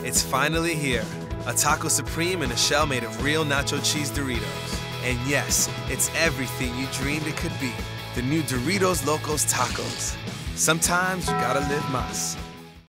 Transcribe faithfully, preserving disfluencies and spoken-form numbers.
It's finally here. A Taco Supreme in a shell made of real nacho cheese Doritos. And yes, it's everything you dreamed it could be. The new Doritos Locos Tacos. Sometimes you gotta live más.